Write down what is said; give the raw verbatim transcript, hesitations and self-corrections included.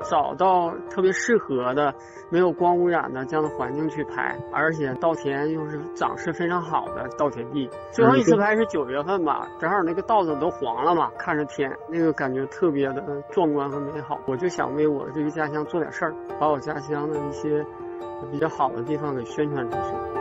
找到特别适合的、没有光污染的这样的环境去拍，而且稻田又是长势非常好的稻田地。最后一次拍是九月份吧，正好那个稻子都黄了嘛，看着天，那个感觉特别的壮观和美好。我就想为我这个家乡做点事儿，把我家乡的一些比较好的地方给宣传出去。